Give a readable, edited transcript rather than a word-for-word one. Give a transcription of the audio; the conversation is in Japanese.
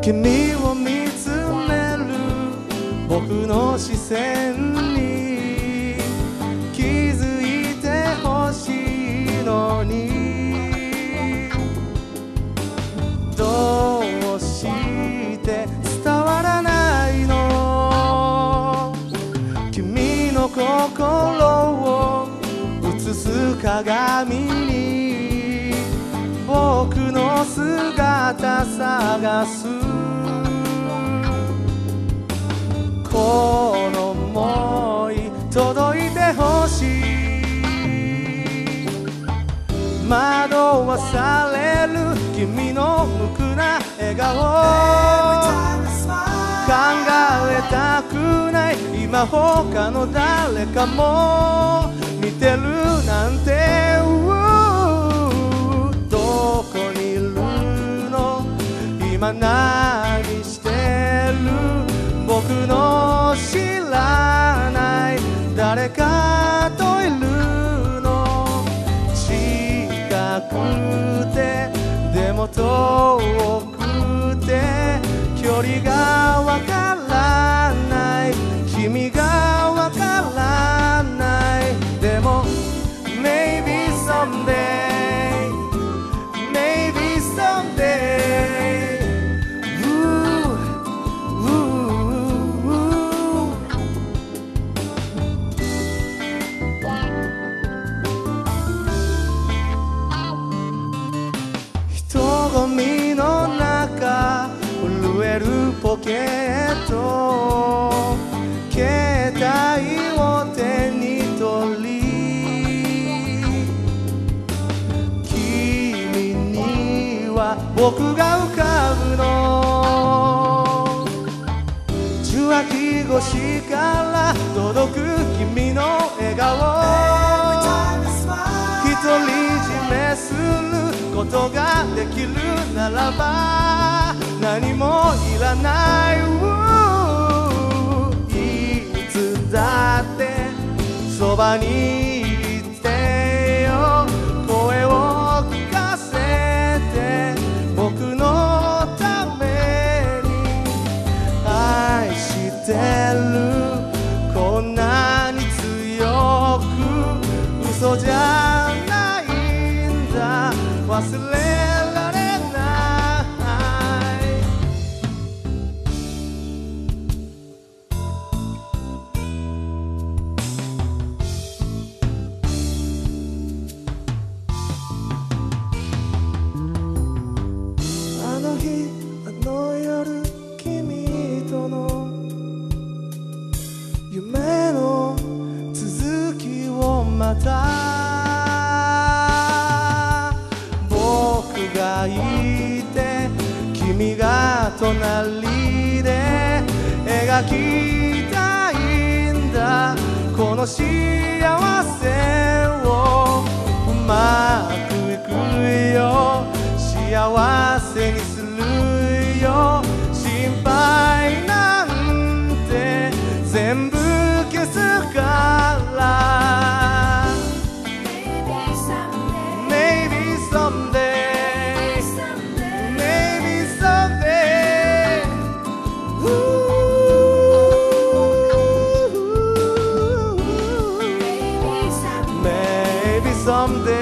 君を見つめる僕の視線に気づいてほしいのに、どうして伝わらないの。君の心を映す鏡に僕の姿探す。この想い届いてほしい。惑わされる君の無垢な笑顔、考えたくない今他の誰かも見てるなんて。どこにいるの今何してる。僕の知らない誰かといるの。近くてでも遠くて距離がわからない。君がわからない。でも Maybe someday Maybe someday人混みの中震えるポケット、携帯を手に取り君には僕が浮かぶの。受話器越しから届く君の笑顔、独り占めすることができるならば何もいらない。いつだってそばにいてよ。声を聞かせて僕のために。愛してるこんなに強く嘘じゃないんだ。忘れられない。あの日あの夜君との夢の続きをまたがいて君が隣で描きたいんだ。この幸せをうまくいくよ。幸せにするよ。心配なんて全部消すから。Maybe someday someday